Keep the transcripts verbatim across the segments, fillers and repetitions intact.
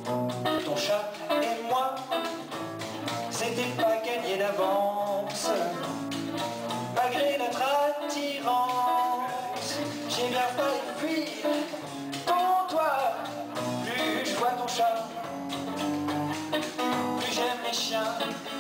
Ton chat et moi, c'était pas gagné d'avance. Malgré notre attirance, j'ai bien failli fuir ton toit. Plus je vois ton chat, plus j'aime les chiens.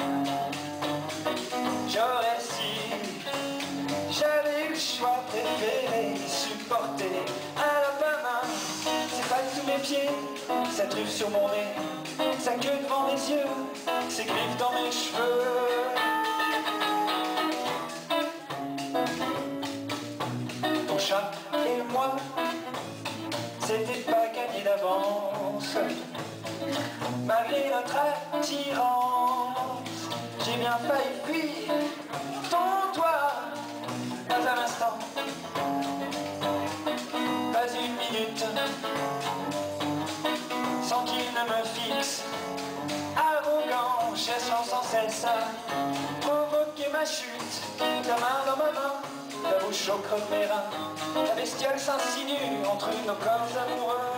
J'aurais si j'avais eu le choix préféré, supporter un lapin main, ses pattes sous mes pieds, sa truffe sur mon nez, sa queue devant mes yeux, ses griffes dans mes cheveux. Ton chat et moi, c'était pas gagné d'avance. Malgré notre attirance, j'ai bien failli fuir ton toit. Pas un instant, pas une minute, sans qu'il ne me fixe, arrogant, cherchant sans cesse à provoquer ma chute. Ta main dans ma main, la bouche au creux de mes reins, la bestiole s'insinue entre nos corps amoureux.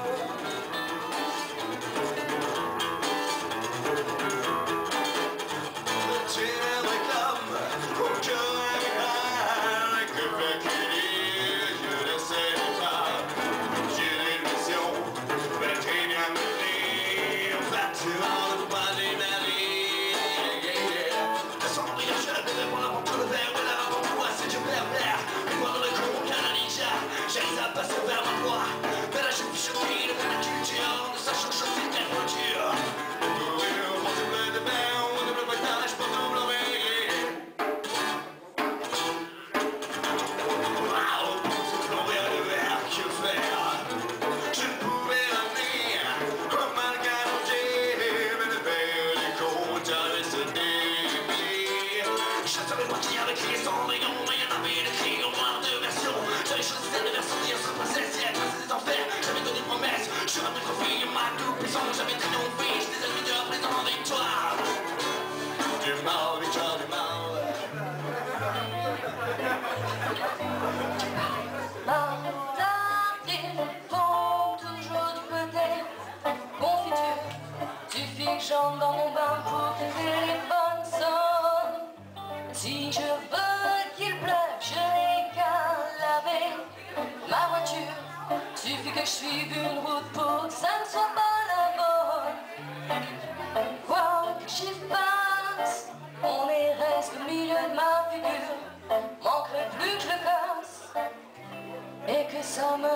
J'entre dans mon bain pour que le téléphone sonne. Si je veux qu'il pleuve, je n'ai qu'à laver ma voiture. Suffit que je suive une route pour que ça ne soit pas la bonne. Quoi que j'y passe, mon nez reste au milieu de ma figure. Manquerait plus que je le casse et que ça me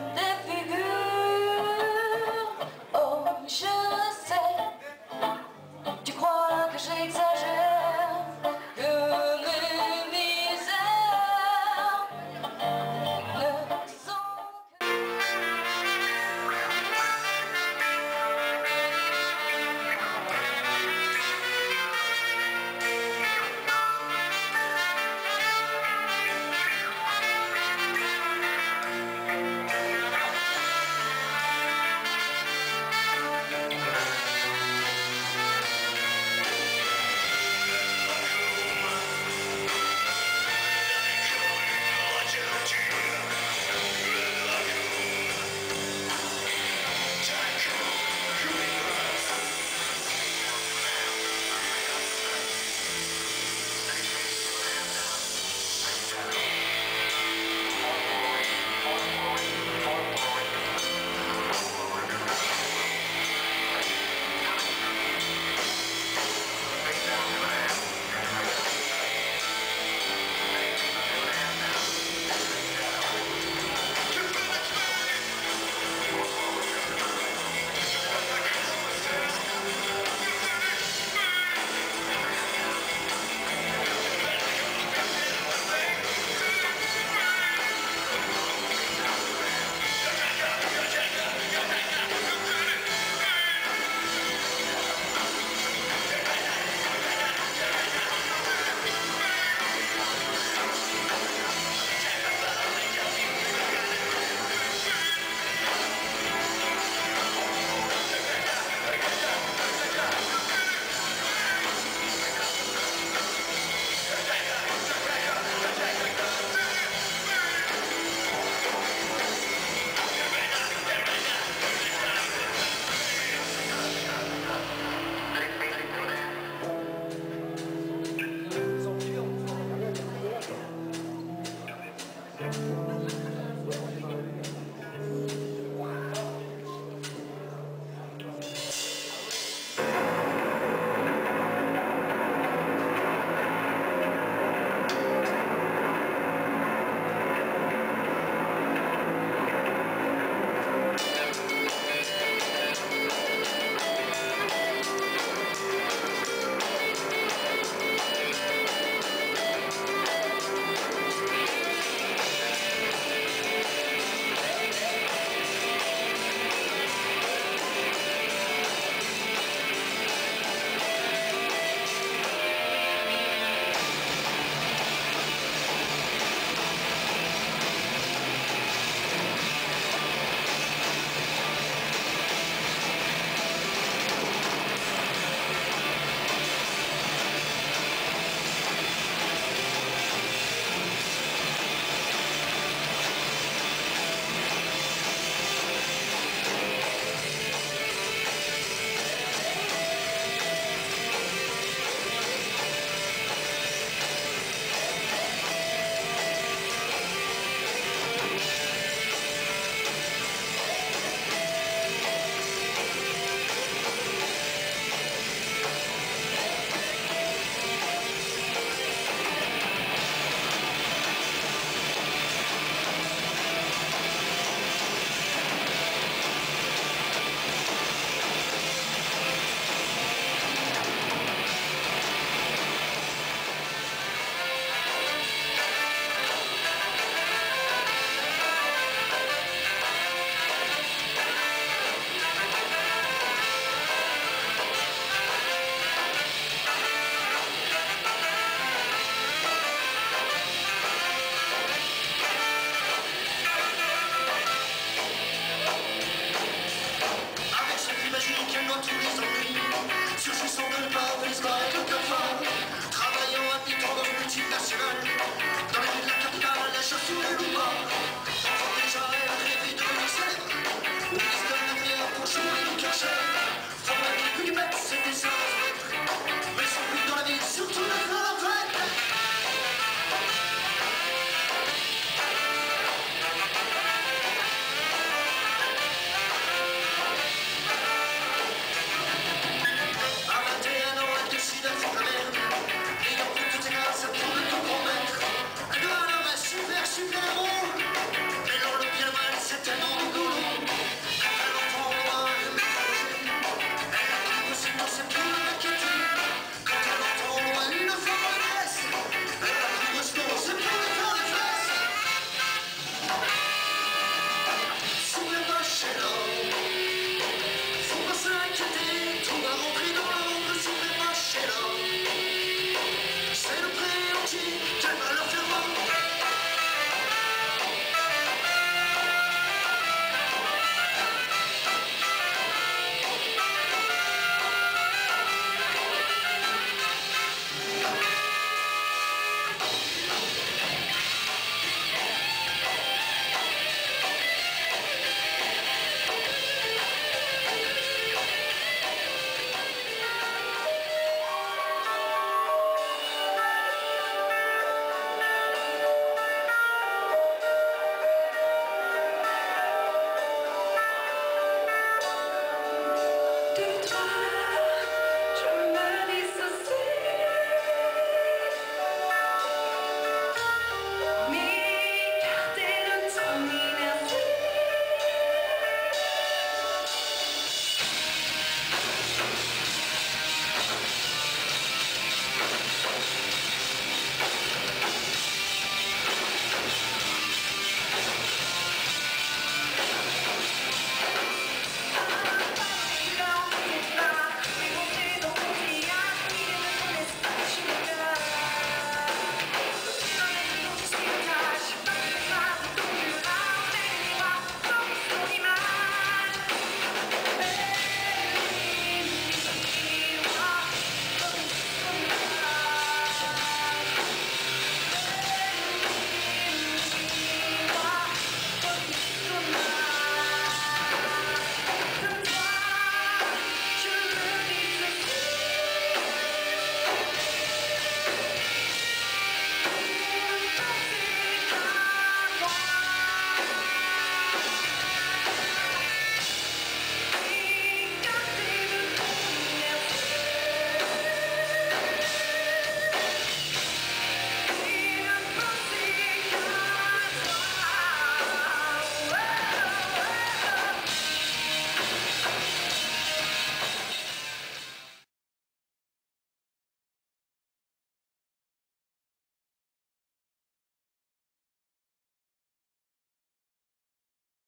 défigure. Oh, je sais, tu crois que j'exagère, que mes misères ne sont que...